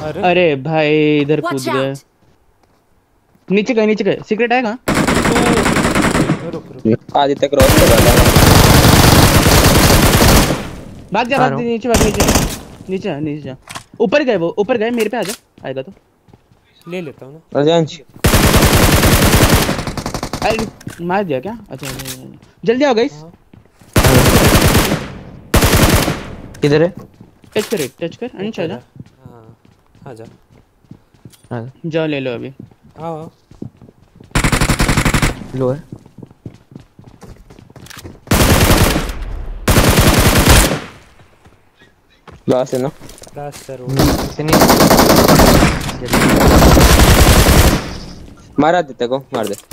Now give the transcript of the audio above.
अरे अरे भाई इधर कूद Watch गए। out! नीचे गए सीक्रेट आएगा। रुक रुक। आदित्य क्रॉस कर रहा था। भाग जा आ भाग रहा जा, हूँ। नीचे भाग, नीचे नीचे जा। ऊपर गए वो, ऊपर गए, मेरे पे आ जा, आएगा तो। ले लेता हूँ ना। रजांश अरे मार दिया क्या? अच्छा जल्दी आओ गाइस। हाँ किधर है? टच कर, टच कर, अंश आ जा। हाँ आ जा। हाँ जाओ ले लो अभी। आओ लो है। लास्ट है ना। Last sir. से नहीं मार आदित्य को मार दे।